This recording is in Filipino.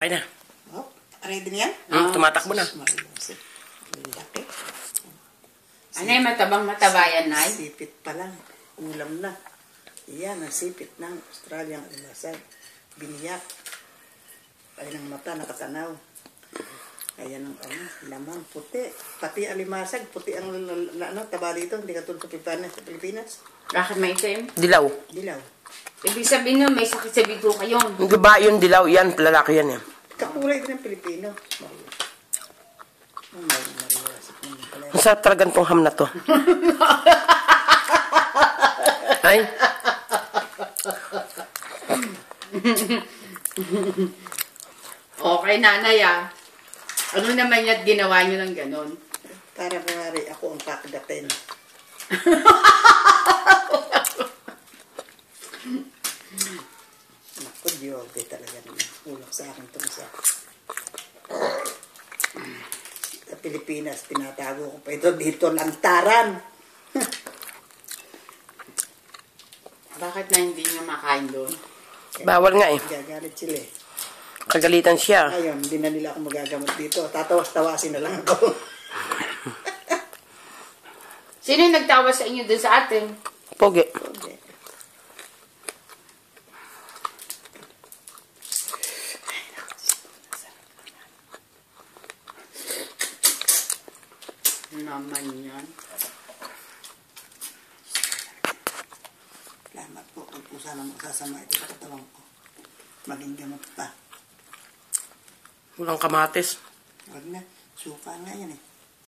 Okay na. Oh, ready na yan? Tumatakbo na. Laki. Ano yung matabang-mataba yan, Nay? Sipit pa lang. Ulam na. Iyan, ang sipit ng Australian alimasag. Biniyak. Ay ng mata, nakatanaw. Ayan ang lamang, puti. Pati alimasag, puti ang taba dito. Hindi katulad sa Pilipinas. Bakit may itim? Dilaw. Dilaw. Ibig sabihin nyo, may sakit sa bituka yun. Yung ba yung dilaw? Yan, lalaki yan eh. Kakulay din ng Pilipino. Ang sarap talagang tong ham na to. Ay. Okay, nanay ah. Ano naman yan ginawa nyo ng ganon? Para kumari ako ang kakagatin. Naku, Diyote talaga naman. Ulak sa akin itong isa. Sa Pilipinas, tinatago ko pa ito dito, lantaran. Bakit na hindi nyo makain doon? Bawal nga eh. Gagalit sila eh. Kagalitan siya. Ayun, hindi na nila ako magagamot dito. Tatawas-tawasin na lang ako. Sino yung nagtawa sa inyo doon sa atin? Pogi. Okay. Naman yan. Salamat po kung po sana masasama ito sa katawan ko. Maging gamot pa. Walang kamatis. Huwag na. Suka nga yan eh.